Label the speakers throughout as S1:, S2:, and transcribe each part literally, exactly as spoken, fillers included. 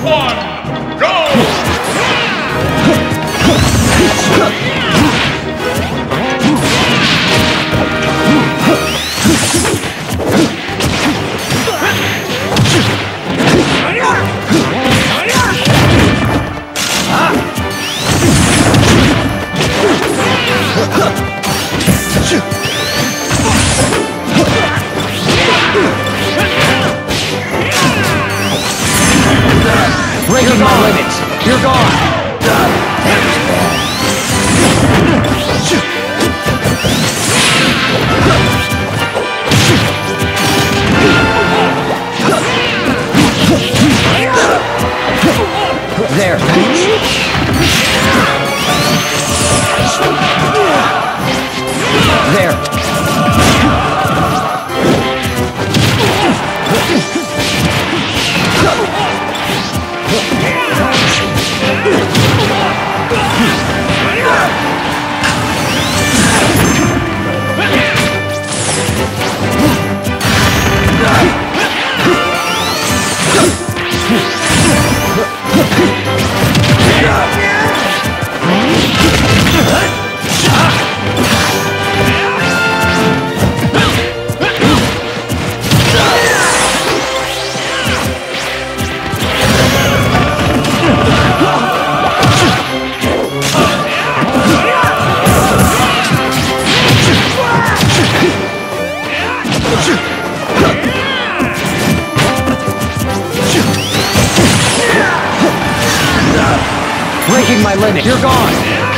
S1: one, go!
S2: Breaking my limits. You're gone. There. There. Breaking my limit. You're gone.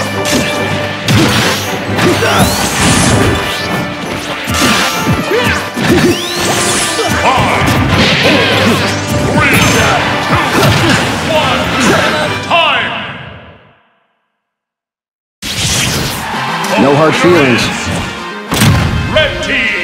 S1: Five, four, three, two, one, time!
S2: No hard feelings.
S1: Red team